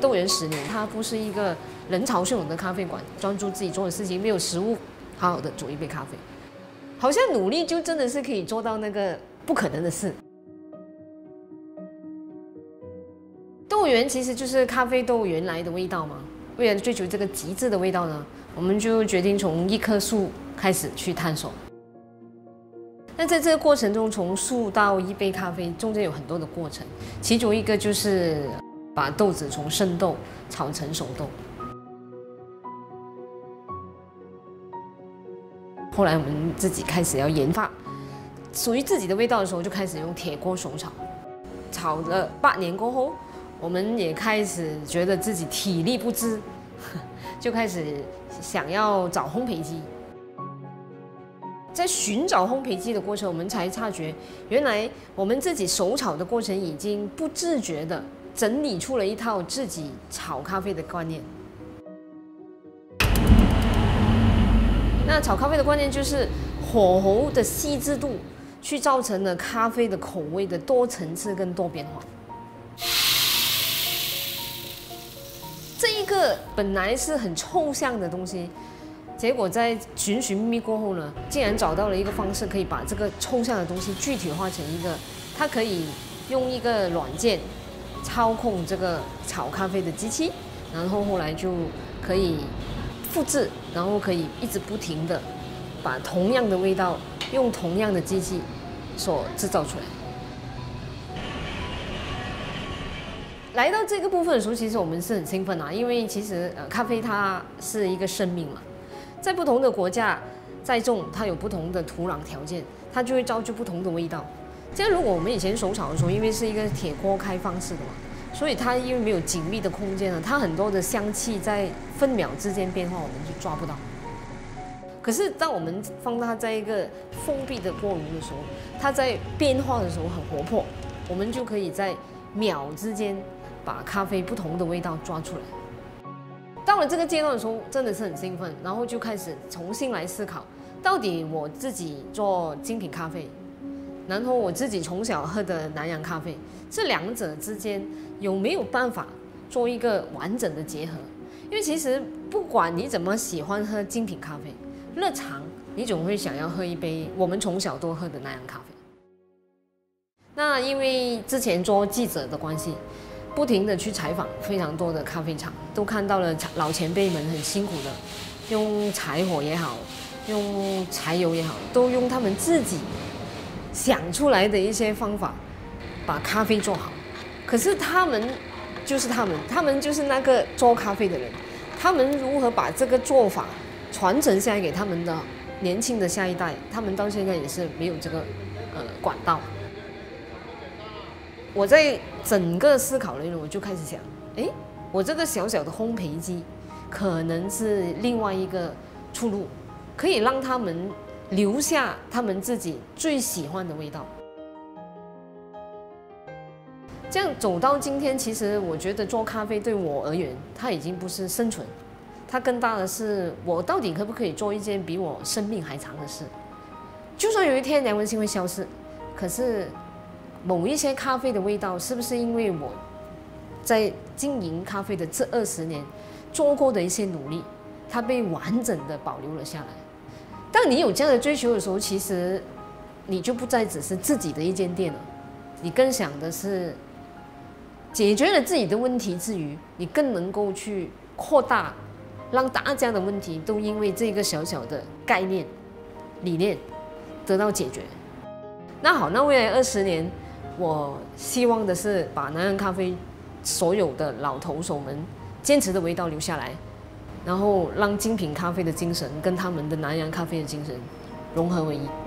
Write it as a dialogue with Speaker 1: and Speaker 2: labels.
Speaker 1: 豆源10年，它不是一个人潮汹涌的咖啡馆，专注自己做的事情，没有食物，好好的煮一杯咖啡，好像努力就真的是可以做到那个不可能的事。豆源其实就是咖啡豆原来的味道嘛。为了追求这个极致的味道呢，我们就决定从一棵树开始去探索。那在这个过程中，从树到一杯咖啡，中间有很多的过程，其中一个就是把豆子从生豆炒成熟豆。后来我们自己开始要研发属于自己的味道的时候，就开始用铁锅手炒。炒了8年过后，我们也开始觉得自己体力不支，就开始想要找烘焙机。在寻找烘焙机的过程，我们才察觉，原来我们自己手炒的过程已经不自觉地整理出了一套自己炒咖啡的观念。那炒咖啡的观念就是火候的细致度，去造成了咖啡的口味的多层次跟多变化。这一个本来是很抽象的东西。结果在寻寻觅觅过后呢，竟然找到了一个方式，可以把这个抽象的东西具体化成一个，它可以用一个软件操控这个炒咖啡的机器，然后后来就可以复制，然后可以一直不停的把同样的味道用同样的机器所制造出来。来到这个部分的时候，其实我们是很兴奋啊，因为其实咖啡它是一个生命嘛。在不同的国家栽种，它有不同的土壤条件，它就会造就不同的味道。这样，如果我们以前手炒的时候，因为是一个铁锅开放式的嘛，所以它因为没有紧密的空间呢，它很多的香气在分秒之间变化，我们就抓不到。可是当我们放它在一个封闭的锅炉的时候，它在变化的时候很活泼，我们就可以在秒之间把咖啡不同的味道抓出来。到了这个阶段的时候，真的是很兴奋，然后就开始重新来思考，到底我自己做精品咖啡，然后我自己从小喝的南洋咖啡，这两者之间有没有办法做一个完整的结合？因为其实不管你怎么喜欢喝精品咖啡，日常你总会想要喝一杯我们从小都喝的南洋咖啡。那因为之前做记者的关系，不停的去采访非常多的咖啡厂，都看到了老前辈们很辛苦的，用柴火也好，用柴油也好，都用他们自己想出来的一些方法，把咖啡做好。可是他们就是他们就是那个做咖啡的人，他们如何把这个做法传承下来给他们的年轻的下一代？他们到现在也是没有这个管道。我在整个思考里，我就开始想，我这个小小的烘焙机，可能是另外一个出路，可以让他们留下他们自己最喜欢的味道。这样走到今天，其实我觉得做咖啡对我而言，它已经不是生存，它更大的是我到底可不可以做一件比我生命还长的事。就算有一天良文性会消失，可是某一些咖啡的味道，是不是因为我在经营咖啡的这20年做过的一些努力，它被完整的保留了下来？当你有这样的追求的时候，其实你就不再只是自己的一间店了，你更想的是解决了自己的问题之余，你更能够去扩大，让大家的问题都因为这个小小的概念、理念得到解决。那好，那未来20年，我希望的是把南洋咖啡所有的老投手们坚持的味道留下来，然后让精品咖啡的精神跟他们的南洋咖啡的精神融合为一。